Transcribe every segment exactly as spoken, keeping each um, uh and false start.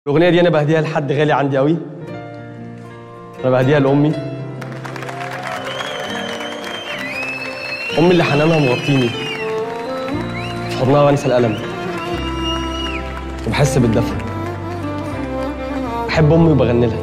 الأغنية دي أنا بهديها لحد غالي عندي قوي. أنا بهديها لأمي. أمي اللي حنانها مغطيني في حضنها وأنسى الألم وبحس بالدفء. بحب أمي وبغني لها.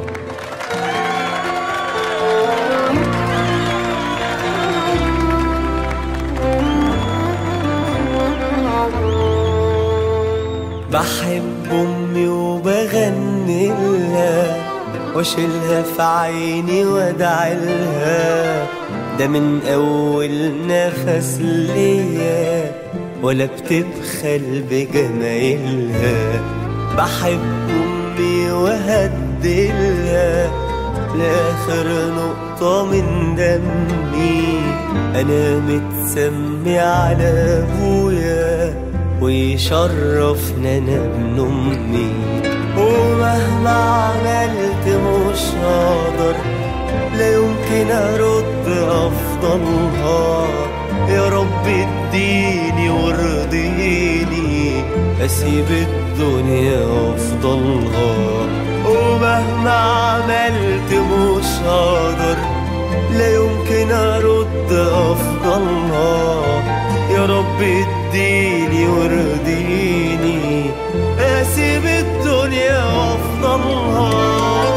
بحب أمي وبغني لها واشيلها في عيني وادعي لها. ده من أول نفس ليا ولا بتبخل بجمايلها. بحب أمي وهديلها لآخر نقطة من دمي. أنا متسمي على أبويا ويشرفنا أنا ابن أمي. ومهما عملت مش هقدر لا يمكن أرد أفضلها. يا رب اديني وارضيني أسيب الدنيا وأفضلها. ومهما عملت مش هقدر لا يمكن أرد أفضلها. يا رب اديني وارضيني أسيب الدنيا وأفضلها.